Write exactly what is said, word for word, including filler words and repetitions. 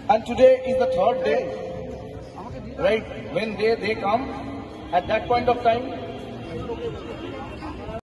And today is the third day, right? When they, they come, at that point of time,